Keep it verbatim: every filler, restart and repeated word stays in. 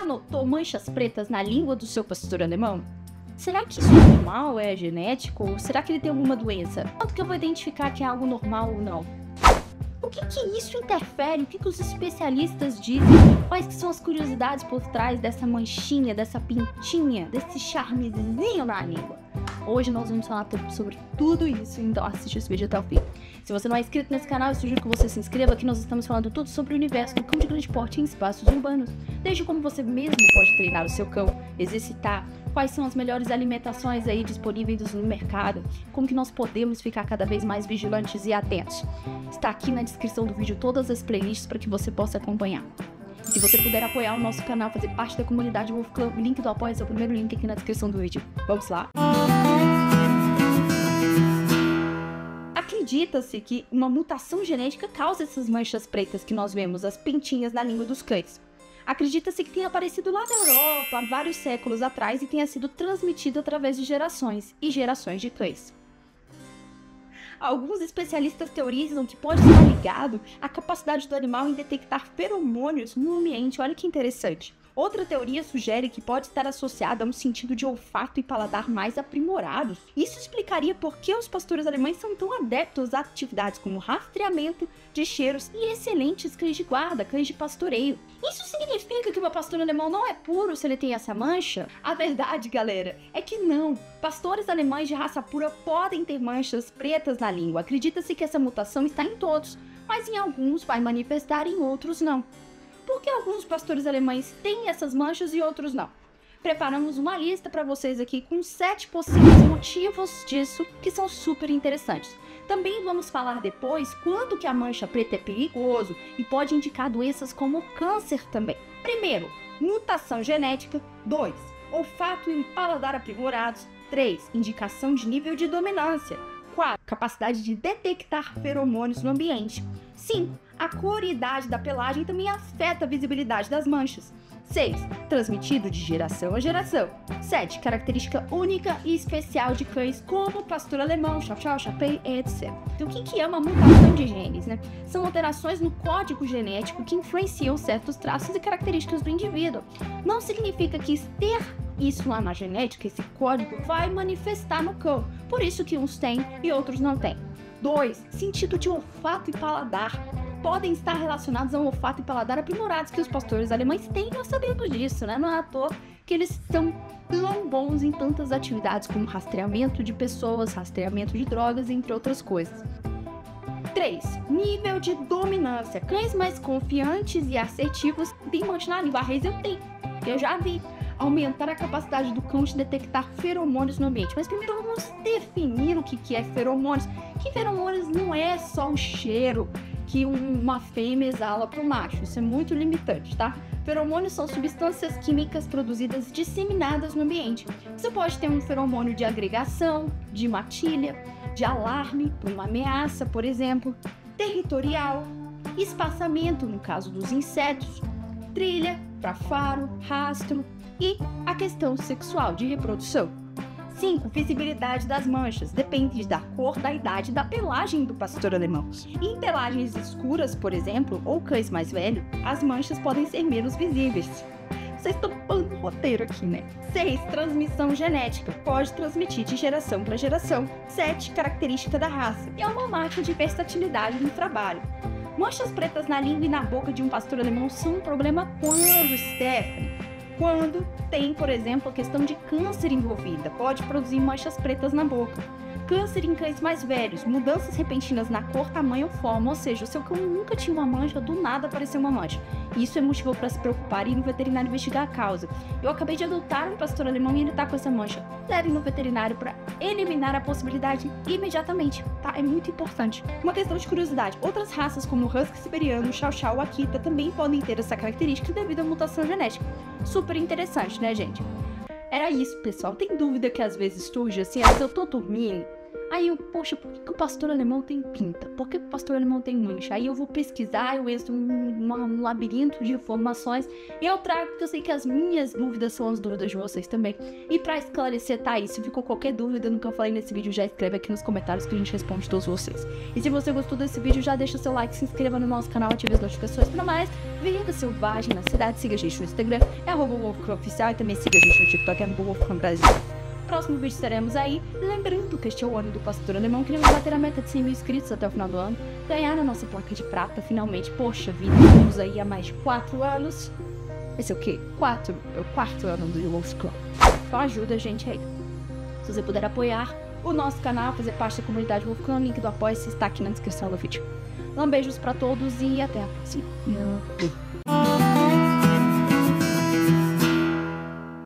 Já notou manchas pretas na língua do seu pastor alemão? Será que isso é normal, é genético, ou será que ele tem alguma doença? Quanto que eu vou identificar que é algo normal ou não? O que que isso interfere? O que que os especialistas dizem? Quais que são as curiosidades por trás dessa manchinha, dessa pintinha, desse charmezinho na língua? Hoje nós vamos falar sobre tudo isso, então assiste esse vídeo até o fim. Se você não é inscrito nesse canal, eu sugiro que você se inscreva. Aqui nós estamos falando tudo sobre o universo do cão de grande porte em espaços urbanos. Desde como você mesmo pode treinar o seu cão, exercitar, quais são as melhores alimentações aí disponíveis no mercado, como que nós podemos ficar cada vez mais vigilantes e atentos. Está aqui na descrição do vídeo todas as playlists para que você possa acompanhar. Se você puder apoiar o nosso canal, fazer parte da comunidade Wolf Club, o link do apoio é o primeiro link aqui na descrição do vídeo. Vamos lá? Acredita-se que uma mutação genética causa essas manchas pretas que nós vemos, as pintinhas na língua dos cães. Acredita-se que tenha aparecido lá na Europa há vários séculos atrás e tenha sido transmitido através de gerações e gerações de cães. Alguns especialistas teorizam que pode estar ligado à capacidade do animal em detectar feromônios no ambiente. Olha que interessante. Outra teoria sugere que pode estar associada a um sentido de olfato e paladar mais aprimorados. Isso explicaria por que os pastores alemães são tão adeptos a atividades como rastreamento de cheiros e excelentes cães de guarda, cães de pastoreio. Isso significa que o pastor alemão não é puro se ele tem essa mancha? A verdade, galera, é que não. Pastores alemães de raça pura podem ter manchas pretas na língua. Acredita-se que essa mutação está em todos, mas em alguns vai manifestar, em outros não. Por que alguns pastores alemães têm essas manchas e outros não? Preparamos uma lista para vocês aqui com sete possíveis motivos disso que são super interessantes. Também vamos falar depois quanto que a mancha preta é perigoso e pode indicar doenças como câncer também. Primeiro, mutação genética. Dois, olfato e paladar aprimorados. Três, indicação de nível de dominância. quatro. Capacidade de detectar feromônios no ambiente. cinco. A cor e idade da pelagem também afeta a visibilidade das manchas. seis. Transmitido de geração a geração. sete. Característica única e especial de cães como pastor alemão, Chow Chow, Shapei, etcétera. Então, o que que é uma mutação de genes, né? São alterações no código genético que influenciam certos traços e características do indivíduo. Não significa que ter isso lá na genética, esse código, vai manifestar no cão. Por isso que uns têm e outros não têm. dois. Sentido de olfato e paladar. Podem estar relacionados ao olfato e paladar aprimorados que os pastores alemães têm, nós sabemos disso, né? Não é à toa que eles são tão bons em tantas atividades como rastreamento de pessoas, rastreamento de drogas, entre outras coisas. três. Nível de dominância. Cães mais confiantes e assertivos têm mancha na língua. A Reis eu tenho, eu já vi. Aumentar a capacidade do cão de detectar feromônios no ambiente. Mas primeiro vamos definir o que que é feromônios. Que feromônios não é só o cheiro que uma fêmea exala para o macho. Isso é muito limitante, tá? Feromônios são substâncias químicas produzidas e disseminadas no ambiente. Você pode ter um feromônio de agregação, de matilha, de alarme, por uma ameaça, por exemplo, territorial, espaçamento, no caso dos insetos, trilha, para faro, rastro, e a questão sexual de reprodução. cinco. Visibilidade das manchas. Depende da cor, da idade e da pelagem do pastor alemão. Em pelagens escuras, por exemplo, ou cães mais velhos, as manchas podem ser menos visíveis. Vocês estão falando roteiro aqui, né? seis. Transmissão genética. Pode transmitir de geração para geração. sete. Característica da raça. E é uma marca de versatilidade no trabalho. Manchas pretas na língua e na boca de um pastor alemão são um problema quando, Stephanie? Quando tem, por exemplo, a questão de câncer envolvida, pode produzir manchas pretas na boca. Câncer em cães mais velhos, mudanças repentinas na cor, tamanho ou forma, ou seja, o seu cão nunca tinha uma mancha, do nada apareceu uma mancha. Isso é motivo para se preocupar e ir no veterinário investigar a causa. Eu acabei de adotar um pastor alemão e ele tá com essa mancha. Leve no veterinário para eliminar a possibilidade imediatamente, tá? É muito importante. Uma questão de curiosidade, outras raças como o Husky siberiano, o Chow Chow, o Akita também podem ter essa característica devido à mutação genética. Super interessante, né, gente? Era isso, pessoal. Tem dúvida que às vezes surge assim, às vezes eu tô dormindo, Aí eu, poxa, por que, que o pastor alemão tem pinta? Por que, que o pastor alemão tem mancha? Aí eu vou pesquisar, eu entro num, num labirinto de informações e eu trago, porque eu sei que as minhas dúvidas são as dúvidas de vocês também. E pra esclarecer, tá aí, se ficou qualquer dúvida no que eu falei nesse vídeo, já escreve aqui nos comentários que a gente responde todos vocês. E se você gostou desse vídeo, já deixa o seu like, se inscreva no nosso canal, ative as notificações para mais. Vida Selvagem na cidade, siga a gente no Instagram, é arroba wolfclan oficial, e também siga a gente no TikTok, é arroba wolfclan Brasil. Próximo vídeo estaremos aí, lembrando que este é o ano do pastor alemão, queremos bater a meta de cem mil inscritos até o final do ano, ganhar a nossa placa de prata, finalmente, poxa vida, estamos aí há mais de quatro anos, esse é o quê? quatro, é o quarto ano do wolfclan, então ajuda a gente aí, se você puder apoiar o nosso canal, fazer parte da comunidade wolfclan, o link do apoio está aqui na descrição do vídeo. Um beijos pra todos e até a próxima.